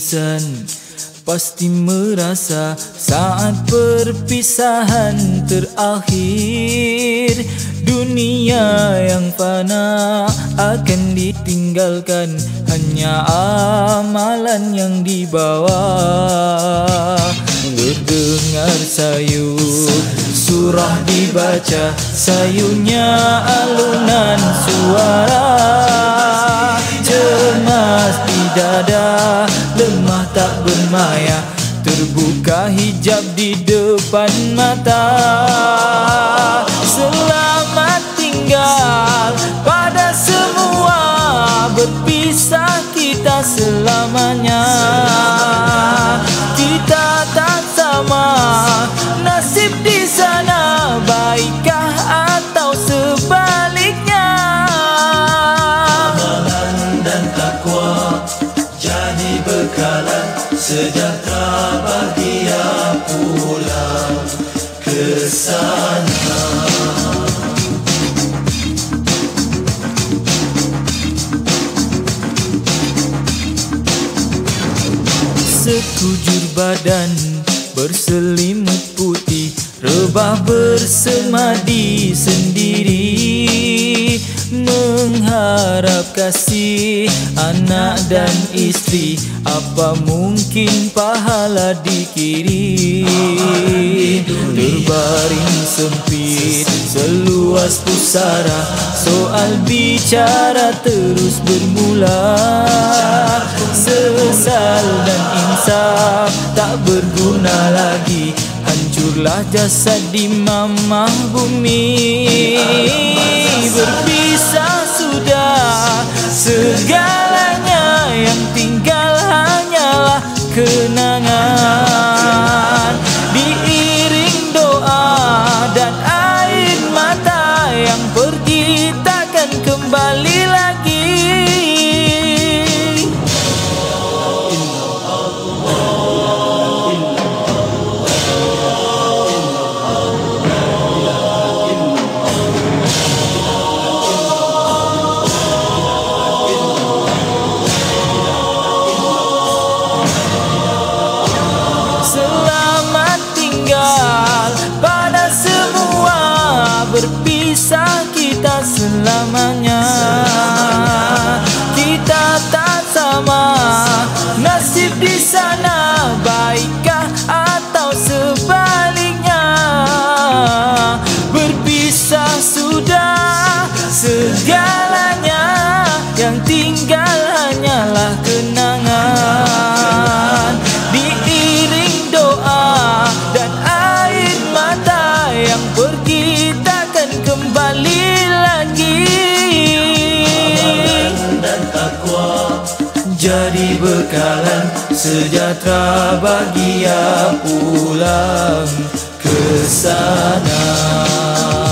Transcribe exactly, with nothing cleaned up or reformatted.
insan pasti merasa saat perpisahan terakhir. Dunia yang fana akan ditinggalkan, hanya amalan yang dibawa. Terdengar sayup surah dibaca, sayunya alunan suara. Cemas di dada, lemah tak bermaya, terbuka hijab di depan mata. Selamat tinggal pada semua, berpisah kita selamanya. Kita tak sama nasib di sana, baikkah atau sebaliknya? Amalan dan takwa jadi bekalan, sejahtera bahagia pulang ke sana. Sekujur badan berselimut putih, rebah bersemadi sendiri, mengharap kasih anak dan istri. Apa mungkin pahala dikirim? Terbaring sempit seluas pusara, soal bicara terus bermula. Sesal dan insaf tak berguna lagi, hancurlah jasad di mamah bumi. Berpisah sudah segalanya, yang tinggal hanyalah kenangan. Diiring doa dan air mata, yang pergi takkan kembali lagi. Berpisah kita selamanya, kita tak sama nasib di sana, baikkah atau sebaliknya? Berpisah sudah segalanya, yang tinggal hanyalah kenangan. Diiring doa dan air mata, yang pergi kembali lagi. Amalan dan takwa jadi bekalan, sejahtera bahagia pulang ke sana.